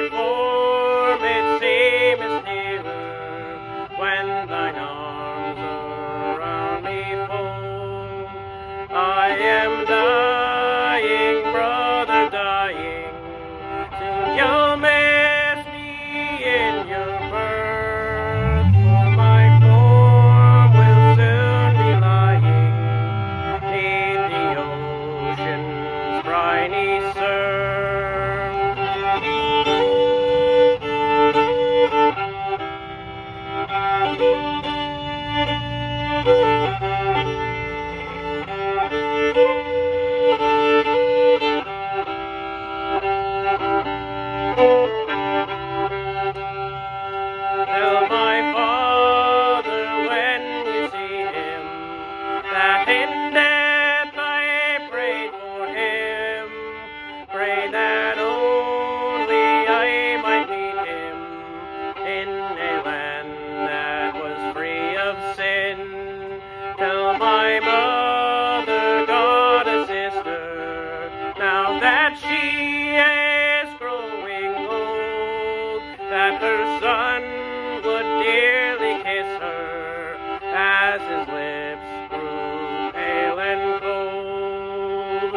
form it seemeth nearer, when thine arms around me fold. I am dying, brother, dying, soon you'll miss me in your birth, for my form will soon be lying 'neath the ocean's briny surf. Tell my father when you see him that in death I prayed for him. Pray that only I might meet him in a land that was free of sin. Tell my mother, God a sister, now that she is growing old, that her son would dearly kiss her as his lips grew pale and cold.